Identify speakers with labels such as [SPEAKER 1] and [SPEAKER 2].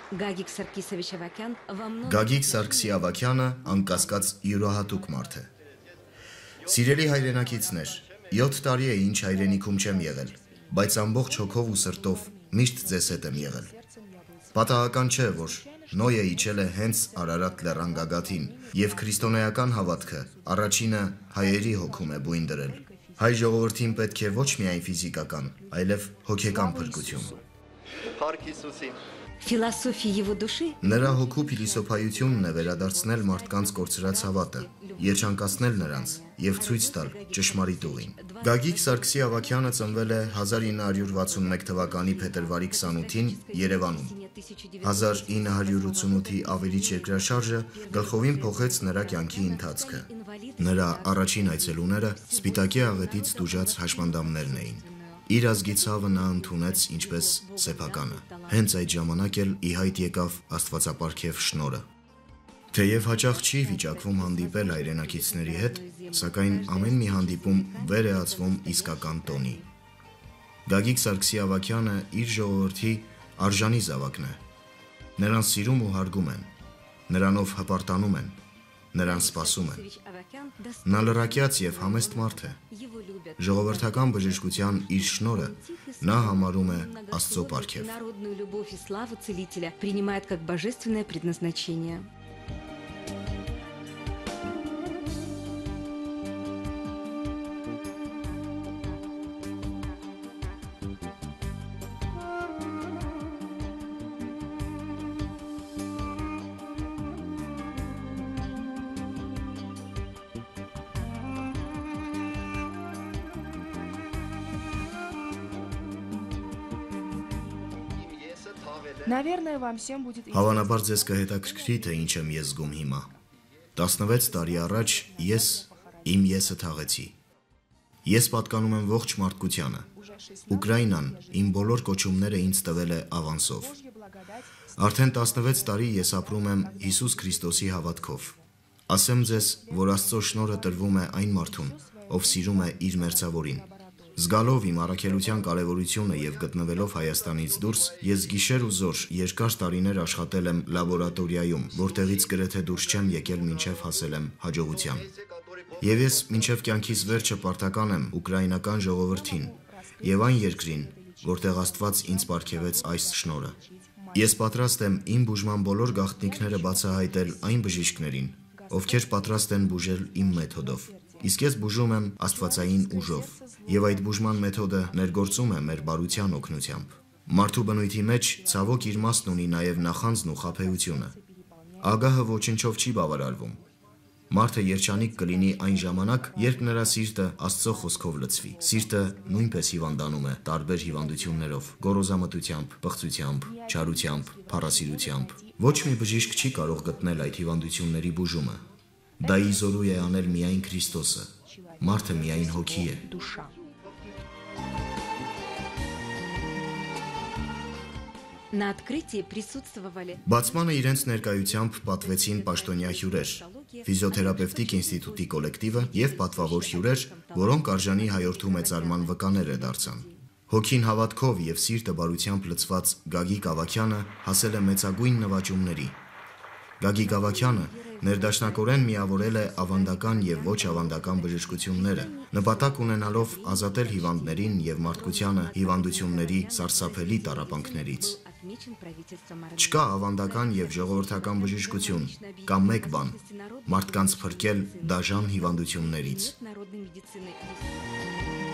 [SPEAKER 1] Գագիկ Սարգսի Ավագյանը անկասկած յուրահատուկ մարդ է։ Սիրելի հայրենակիցներ, 7 տարի է ինչ հայրենիքում չեմ եղել, բայց ամբողջ հոգով ու սրտով միշտ ձեզ հետ եմ եղել։ Պատահական չէ, որ Նոյը իջել է հենց Արարատ լեռան գագաթին, եւ քրիստոնեական հավատքը առաջինը հայերի հոգում է բույն դրել։ Հայ ժողովրդին պետք է ոչ միայն ֆիզիկական, այլև հոգեկան փրկություն։
[SPEAKER 2] Փառք Հիսուսին։
[SPEAKER 1] Նրա հոգու փիլիսոփայությունն է վերադարձնել մարդկանց կորցրած հավատը, երջանկացնել նրանց եւ ցույց տալ ճշմարիտ ուղին։ Գագիկ Սարգսի Ավագյանը ծնվել է 1961 թվականի փետրվարի 28-ին Երևանում։ 1988-ի ավերիչ երկրաշարժը գլխովին փոխեց նրա կյանքի ընթացքը։ Նրա առաջին այցելուները Սպիտակի աղետից տուժած հաշմանդամներն էին։ Իր ազգի ցավը նա ընդունեց ինչպես սեփականը։ Հենց այդ ժամանակ էլ ի հայտ եկավ Աստվածապարգև շնորհը։ Թեև հաճախ չի վիճակվում հանդիպել հայրենակիցների հետ, սակայն ամեն մի հանդիպում վեր է ածվում իսկական տոնի։ Գագիկ Սարգսի Ավագյանը իր ժողովրդի արժանի զավակն է։ Նրան սիրում ու հարգում են, նրանով հպարտանում են, նրան սպասում են։ Նա լրակյաց եւ համեստ մարդ է։ Ժողովրդական բժշկության իր շնորհը նա համարում է Աստծո պարգև։
[SPEAKER 3] Наверное, вам всем будет
[SPEAKER 1] Հավանաբար ձեզ կհետաքրքրի, թե ինչ եմ ես զգում հիմա։ 16 տարի առաջ ես իմ եսը թաղեցի։ Ես պատկանում եմ ողջ մարդկությանը։ Ուկրաինան իմ բոլոր կոչումները ինձ տվել է ավանսով։ Արդեն 16 տարի ես ապրում եմ Հիսուս Քրիստոսի հավատքով։ Ասեմ ձեզ, որ Աստծո շնորհը տրվում է այն մարդուն, ով սիրում է իր մերձավորին։ Զգալով իմ առաքելության կարևորությունը եւ գտնվելով Հայաստանից դուրս, ես գիշեր ու զօր երկար տարիներ աշխատել եմ լաբորատորիայում, որտեղից գրեթե դուրս չեմ եկել մինչև հասել եմ հաջողության։ Եվ ես մինչև կյանքիս վերջը պարտական եմ ուկրաինական ժողովրդին եւ այն երկրին, որտեղ Աստված ինձ պարգևեց այս շնորհը։ Ես պատրաստ եմ իմ բուժման բոլոր գաղտնիքները բացահայտել այն բժիշկներին, ովքեր պատրաստ են բուժել իմ մեթոդով։ Իսկ ես բուժում եմ աստվածային ուժով, եւ այդ բուժման մեթոդը ներգործում է մեր բարության օգնությամբ։ Մարդու բնույթի մեջ ցավոք իր մասն ունի նաեւ նախանձն ու խաբեությունը։ Ագահը ոչնչով չի բավարարվում։ Մարդը երջանիկ կլինի այն ժամանակ, երբ նրա սիրտը Աստծո խոսքով լցվի։ Սիրտը նույնպես հիվանդանում է տարբեր հիվանդություններով՝ գոռոզամտությամբ, պղծությամբ, չարությամբ, փառասիրությամբ։ Ոչ մի բժիշկ չի կարող գտնել այդ հիվանդությունների բուժումը։ Դա իզորու է անել միայն Քրիստոսը։ Մարդը միայն հոգի է։ Բացմանը իրենց ներկայությամբ պատվեցին պաշտոնյա հյուրեր, ֆիզիոթերապևտիկ ինստիտուտի կոլեկտիվը եւ պատվավոր հյուրեր, որոնք արժանի հայորդու մեծարման վկաները դարձան։ Հոգին հավատքով եւ սիրտը բարությամբ լցված Գագիկ Ավագյանը հասել է մեծագույն նվաճումների։ Գագիկ Ավագյանը ներդաշնակորեն միավորել է ավանդական եւ ոչ ավանդական բժշկությունները, նպատակ ունենալով ազատել հիվանդներին եւ մարդկությանը հիվանդությունների սարսափելի տառապանքներից։ Չկա ավանդական եւ ժողովրդական բժշկություն, կամ մեկ բան՝ մարդկանց փրկել դաժան հիվանդություններից։